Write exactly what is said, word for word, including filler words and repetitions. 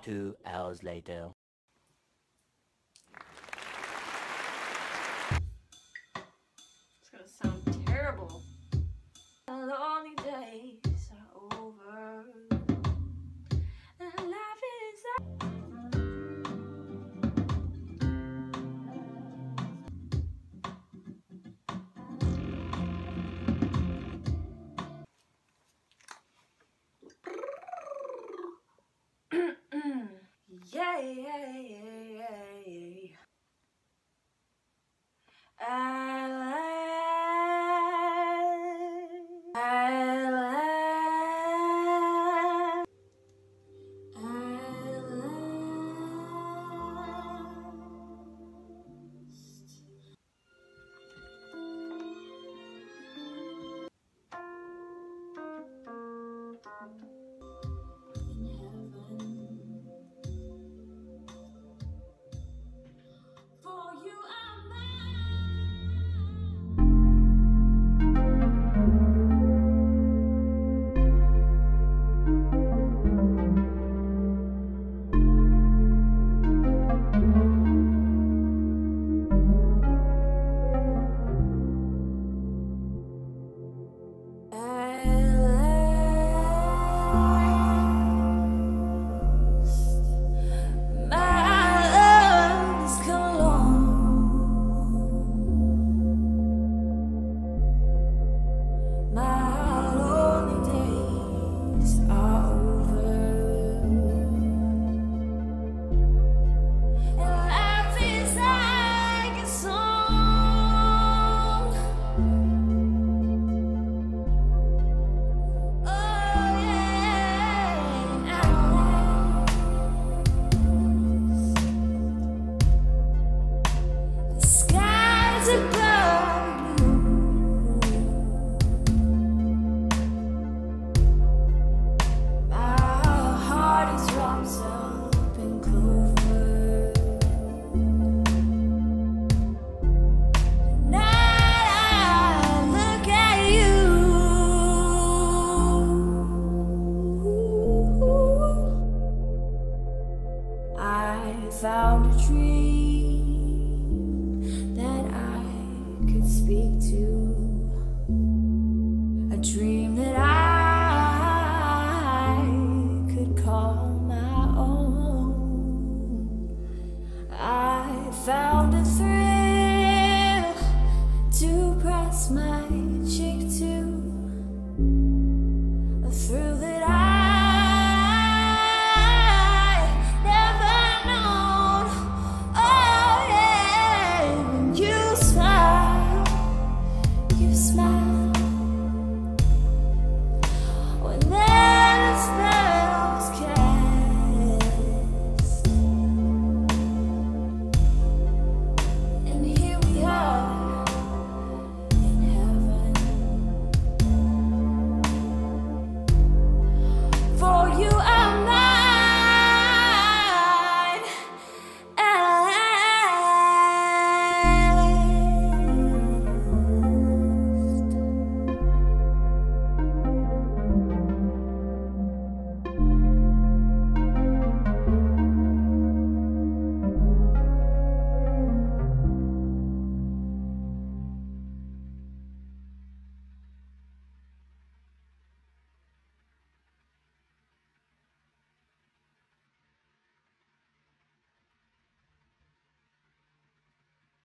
Two hours later. It's gonna sound terrible. Lonely days are over, and life is yeah, yeah, yeah, yeah. I like, I like, I for you I'm found a dream that I could speak to, a dream that I could call my own. I found a thrill